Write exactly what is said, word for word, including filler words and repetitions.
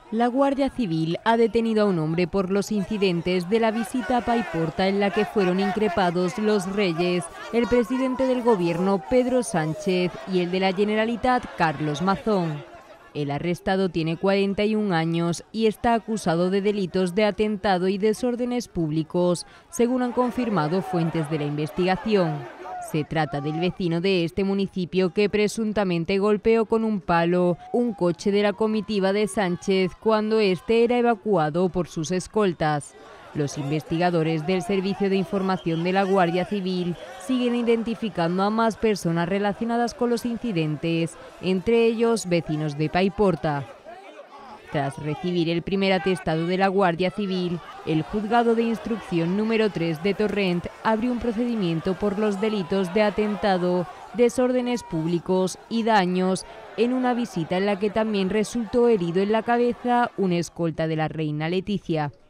La Guardia Civil ha detenido a un hombre por los incidentes de la visita a Paiporta en la que fueron increpados los reyes, el presidente del gobierno Pedro Sánchez y el de la Generalitat Carlos Mazón. El arrestado tiene cuarenta y un años y está acusado de delitos de atentado y desórdenes públicos, según han confirmado fuentes de la investigación. Se trata del vecino de este municipio que presuntamente golpeó con un palo un coche de la comitiva de Sánchez cuando este era evacuado por sus escoltas. Los investigadores del Servicio de Información de la Guardia Civil siguen identificando a más personas relacionadas con los incidentes, entre ellos vecinos de Paiporta. Tras recibir el primer atestado de la Guardia Civil, el Juzgado de Instrucción número tres de Torrent abrió un procedimiento por los delitos de atentado, desórdenes públicos y daños en una visita en la que también resultó herido en la cabeza un escolta de la reina Letizia.